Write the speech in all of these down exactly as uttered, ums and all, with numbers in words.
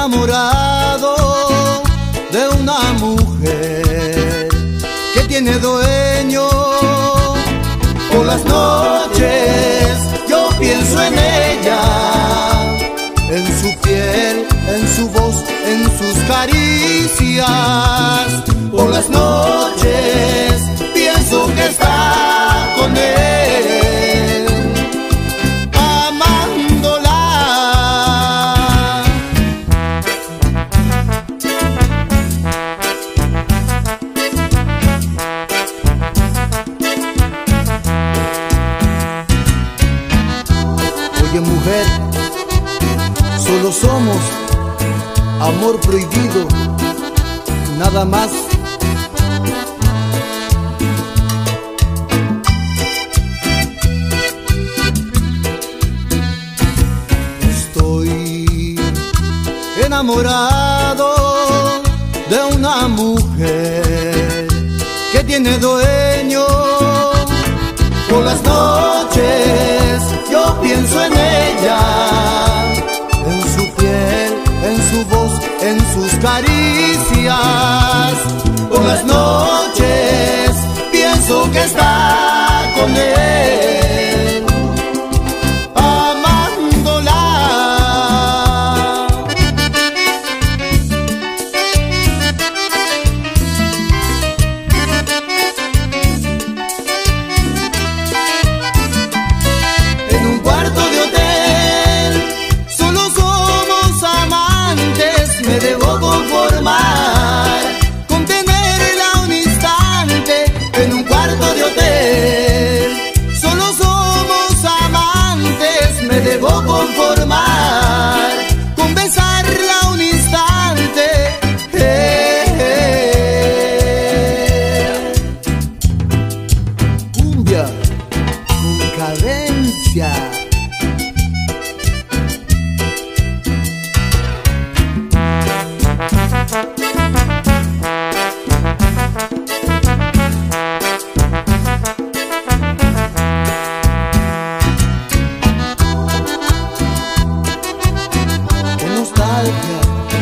enamorado de una mujer que tiene dueño. Por las noches yo pienso en ella, en su piel, en su voz, en sus caricias. Por las noches pienso que está con él, amándola. Oye, mujer, solo somos amor prohibido, nada más. Estoy enamorado de una mujer que tiene dueño. Por las noches yo pienso en ella, en su piel, en su voz, en sus caricias. Por las noches pienso que está con él, amándola. En un cuarto de hotel solo somos amantes, me debo conformar con tenerla un instante. En un cuarto de hotel solo somos amantes, me debo conformar con besarla un instante. Eh, eh. Cumbia con cadencia. Qué nostalgia.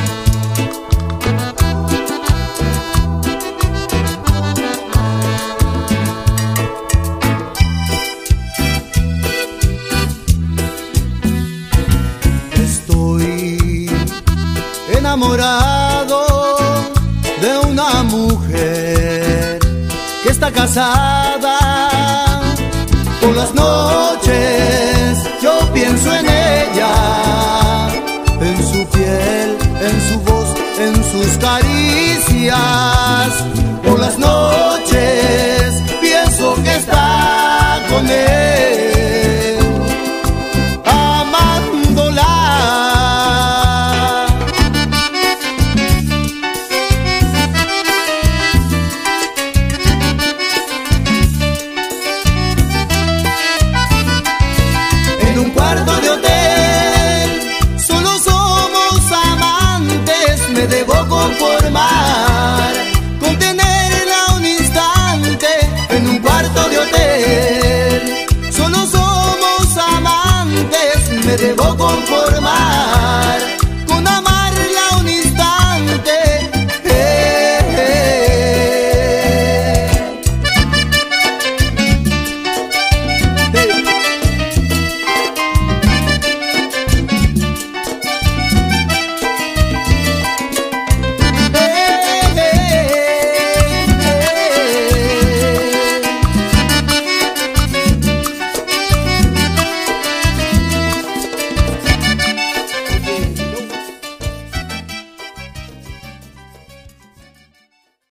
Estoy enamorado de una mujer que está casada. Por las noches yo pienso en ella, en su piel, en su voz, en sus caricias. Por las noches pienso que está con él, amándola. En un cuarto de hotel solo somos amantes, me debo conformar con tenerla un instante. En un cuarto de hotel solo somos amantes, me debo conformar